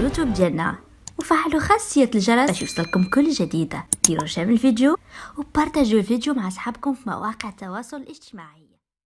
اليوتيوب ديالنا، وفعلوا خاصية الجرس باش يوصلكم كل جديدة. ديروا شير الفيديو وبارطاجيو الفيديو مع اصحابكم في مواقع التواصل الاجتماعي.